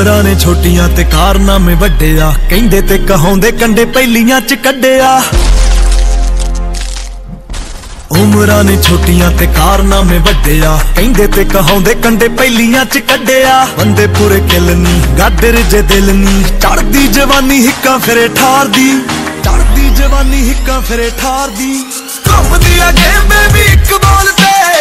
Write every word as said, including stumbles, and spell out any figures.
ਉਮਰਾਂ ਨੇ ਛੋਟੀਆਂ ਤੇ ਕਾਰਨਾਮੇ ਵੱਡੇ ਆ, ਕਹਿੰਦੇ ਤੇ ਕਹਾਉਂਦੇ ਕੰਡੇ ਪਹਿਲੀਆਂ ਚ ਕੱਢਿਆ। ਉਮਰਾਂ ਨੇ ਛੋਟੀਆਂ ਤੇ ਕਾਰਨਾਮੇ ਵੱਡੇ ਆ, ਕਹਿੰਦੇ ਤੇ ਕਹਾਉਂਦੇ ਕੰਡੇ ਪਹਿਲੀਆਂ ਚ ਕੱਢਿਆ। ਬੰਦੇ ਪੂਰੇ ਕਿੱਲ ਨੀ ਗਾਡਰ ਜੇ ਦਿਲ ਨੀ, ਚੜਦੀ ਜਵਾਨੀ ਹਿੱਕਾਂ ਫਿਰੇ ਠਾਰਦੀ, ਚੜਦੀ ਜਵਾਨੀ ਹਿੱਕਾਂ ਫਿਰੇ ਠਾਰਦੀ। ਘੁੰਮਦੀ ਆ ਗੇਮ ਬੇਬੀ ਇੱਕ ਬੋਲ ਤੇ